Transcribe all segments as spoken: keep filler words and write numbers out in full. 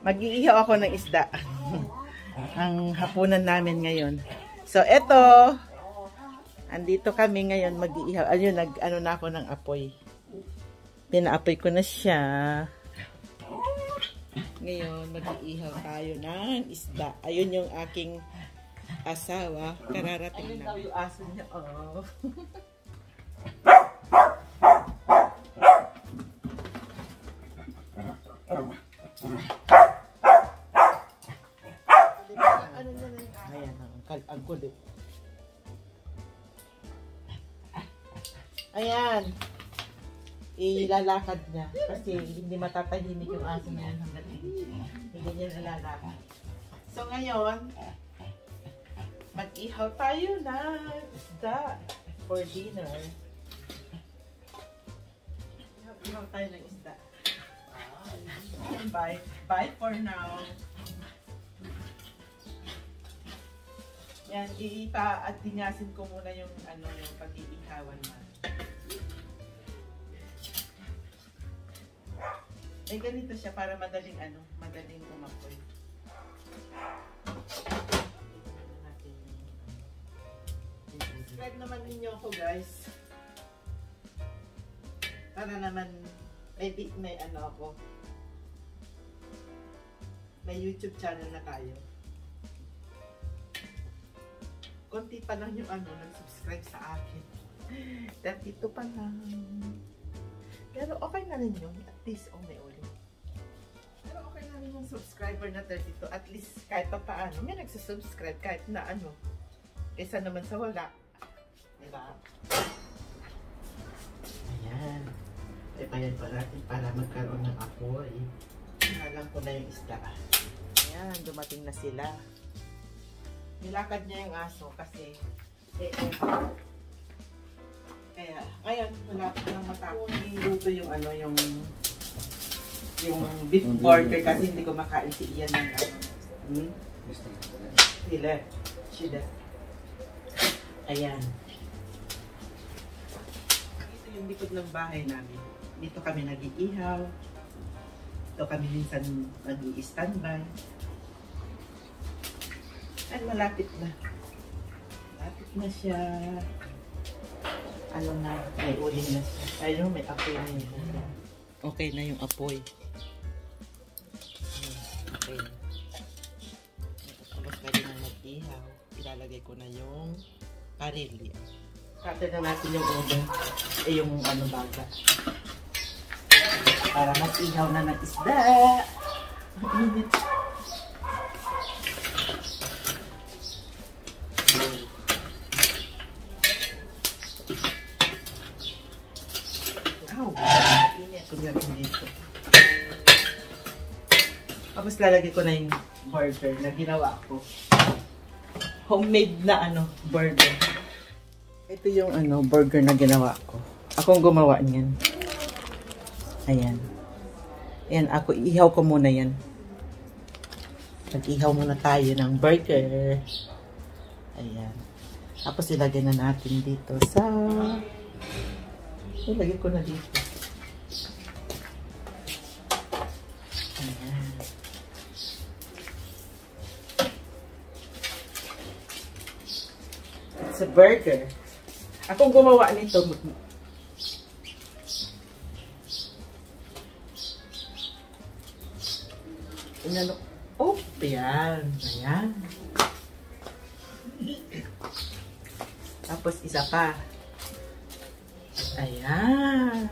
Mag-iihaw ako ng isda. Ang hapunan namin ngayon. So, eto. Andito kami ngayon mag-iihaw. Ayun, nag, ano na ako ng apoy. Pinaapoy ko na siya. Ngayon, mag-iihaw tayo ng isda. Ayun yung aking asawa. Kararating na. Ayun yung aso niya. Oh. Ayan, ang kulit. Ayan. Ilalakad niya. Kasi hindi matatahimik yung aso niya hanggang hindi niya nilalakad. So ngayon, mag-ihaw tayo na isda for dinner. Ihaw tayo ng isda. Bye. Bye for now. Yan, ipa-adingasin ko muna yung ano yung pag-iihawan na. Eh ganito siya para madaling ano, madaling umapoy. Subscribe naman ninyo ako guys. Para naman may may ano ako. May YouTube channel na tayo. Konti pa lang yung ano, nag-subscribe sa akin. thirty-two pa lang. Pero okay na rin yun. At least, oh may ulit. Pero okay na rin yung subscriber na thirty-two. At least, kahit pa paano, may nagsusubscribe kahit na ano. Kesa naman sa wala. Diba? Ayan. E, payan pa natin para magkaroon ng apoy. Hinalang ko na yung isda. Ayan, dumating na sila. Nilakad niya yung aso kasi eh, eh, kaya ngayon wala ko nang matapos niluto yung ano yung yung beef burger kasi hindi ko makain si Ian ng ano. Hmm? He left. She left. Ayan. Ito yung likod ng bahay namin. Dito kami nag-iihaw. Dito kami minsan nag-i-standby. Ay, malapit na. Malapit na siya. Ano na, may uling na siya. Ayun, may apoy na yun. Okay na yung apoy. Okay. Tapos pwede na mag-ihaw. Ilalagay ko na yung karili. Kata na natin yung ulo. Eh, yung ano baga. Para mag-ihaw na ng isda. Ang init. Tapos lalagay ko na yung burger na ginawa ko. Homemade na ano, burger. Ito yung ano, burger na ginawa ko. Akong gumawa niyan. Ayan. Ayan, ako ihaw ko muna yan. Nag-ihaw muna tayo ng burger. Ayan. Tapos ilagay na natin dito sa... Ilagay ko na dito. Ayan. It's a burger. Akong gumawa nito. Inano. Oh, ayan. Ayan. Tapos isa pa. Ayan.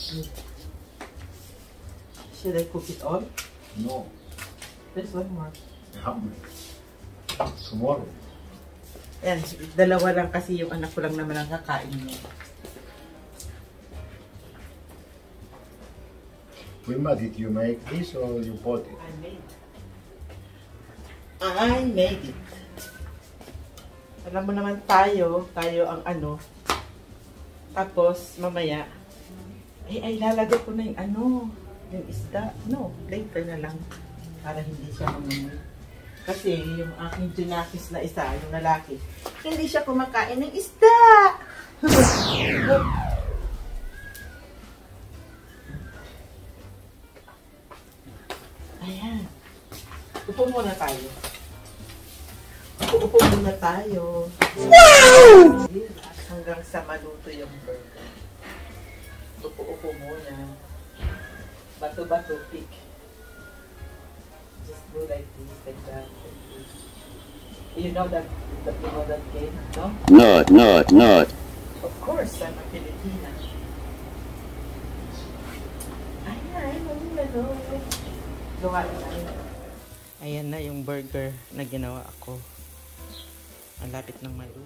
Should I cook it all? No. There's one more. Hungry. Tomorrow. Ayan, dalawa lang kasi yung anak ko lang naman ang kakain niya. We made it. You make this or you bought it? I made it. I made it. Alam mo naman tayo, tayo ang ano. Tapos, mamaya, ay, ay, lalagay ko na yung ano, yung isda. No, later na lang. Para hindi siya mamamay. Kasi yung aking junakis na isa, yung lalaki, hindi siya kumakain ng isda. Ayan. Upo muna tayo. Upo muna tayo. Wow! Hanggang sa maluto yung burger. Upo-upo muna. Bato-bato pick. Just do like this, like that. You know that, that you know that game, no? No, no, no. Of course, I'm a Filipina. Ayan, ano, gawa na. Ayan na yung burger na ginawa ako. Ang lapit ng maluto.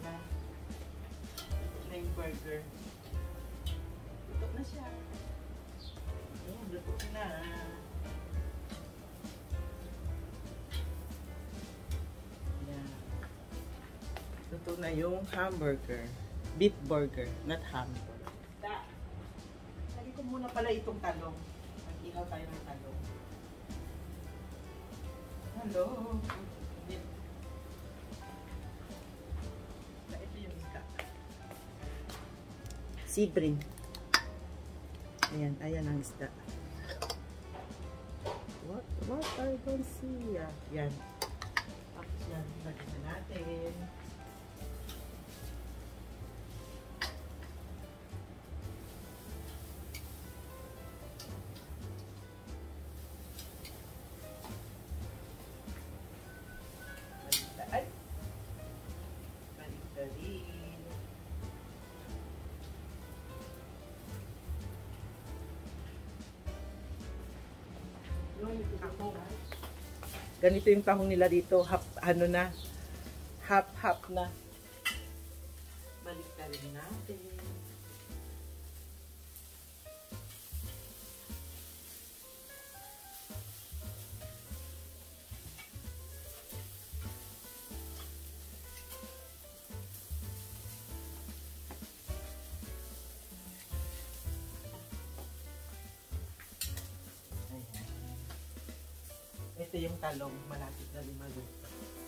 Na yung burger. Luto na siya. Ayan, luto na. Ayan. Luto na yung hamburger. Beef burger, not hamburger. Da. Sabi ko muna pala itong talong. Mag-ihaw tayo ng talong. Hello. Ito yung isda. Sibrin. Ayan, ayan ang isda. What? What? I don't see. Ah, yan. Tapos yan, lagyan na natin. Ay! Balik-balik. Ganito yung tahong nila dito, half, ano na, half-half na. Balik na rin natin. Ito yung talong, malapit na lumaluto.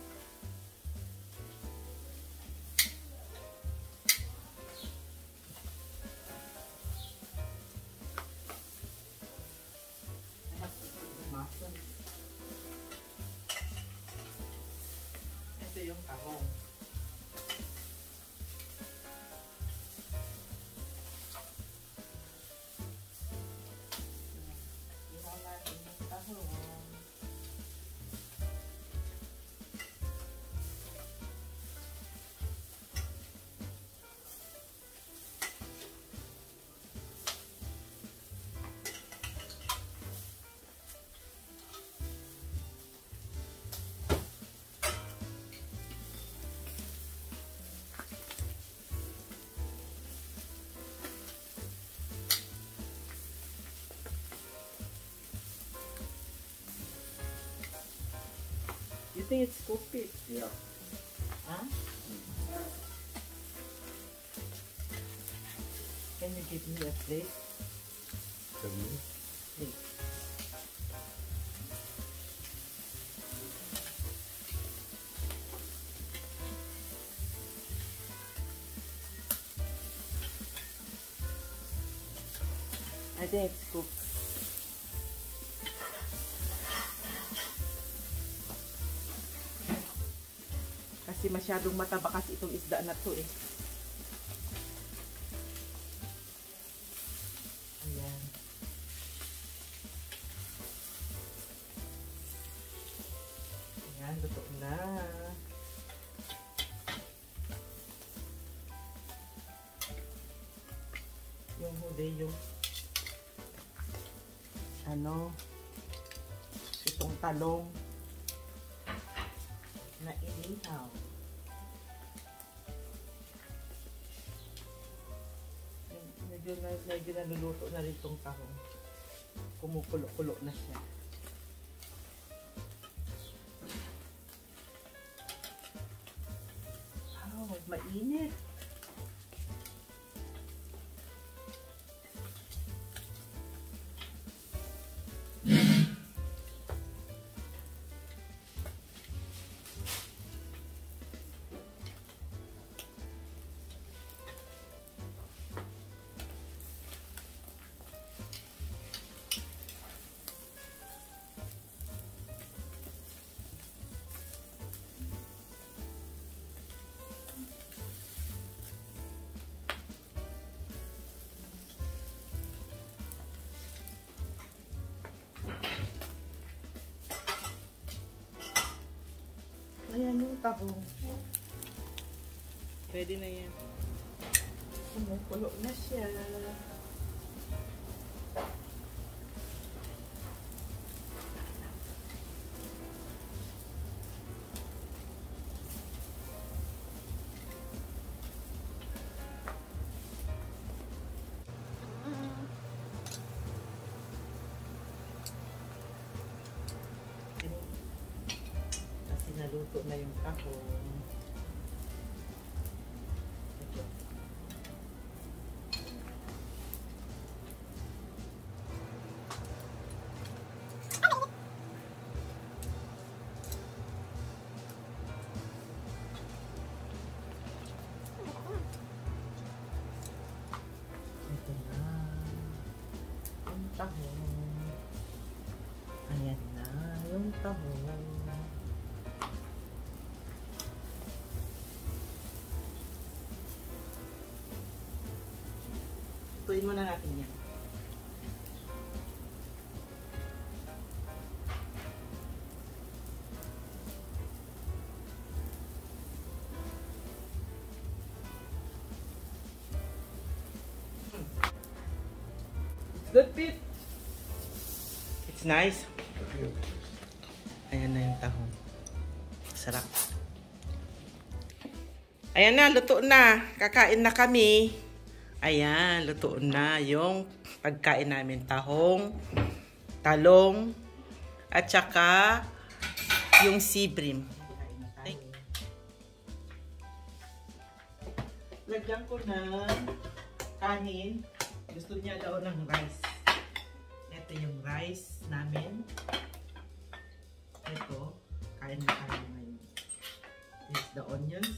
Ito yung tahong. Ihaw natin yung tahong. You think it's cooked? Yeah. Huh? Can you give me a plate? Please. Please. I think it's cooked. Kasi masyadong mataba kasi itong isda na to eh. Ayan. Ayan, luto na. Yung huli, yung ano, itong talong na inihaw. Medyo, na, medyo naluluto na rin itong tahong. Kumukulo-kulo na siya. Wow, mainit. tahong. Pwede na yan. Kumukulo na siya. Kasi naluto na yung tahong. Tahong. Ayan na yung tahong. Tuyin muna natin yan. Good bit. It's nice. Ayan na yung tahong. Sarap. Ayan na, luto na. Kakain na kami. Ayan, luto na yung pagkain namin. Tahong, talong, at saka yung sea bream. Lagyan ko ng kanin. Gusto niya daw ng rice. Ito yung rice namin. Ito, kain na tayo ngayon. This is the onions.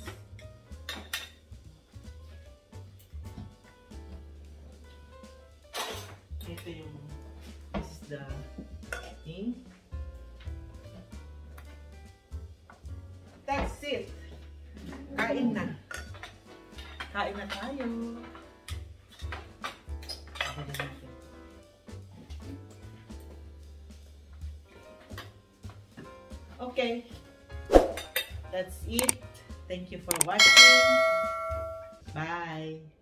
Ito yung, this is the thing. That's it. Kain na. Kain na tayo. Okay, that's it. Thank you for watching. Bye.